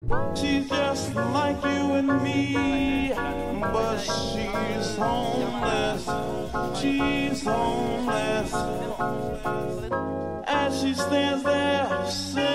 She's just like you and me, but she's homeless. She's homeless. As she stands there,